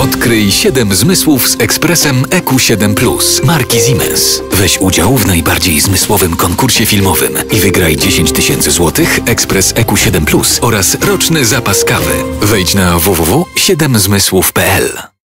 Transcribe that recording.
Odkryj 7 zmysłów z ekspresem EQ7 Plus marki Siemens. Weź udział w najbardziej zmysłowym konkursie filmowym i wygraj 10 000 złotych, ekspres EQ7 Plus oraz roczny zapas kawy. Wejdź na www.7zmysłów.pl.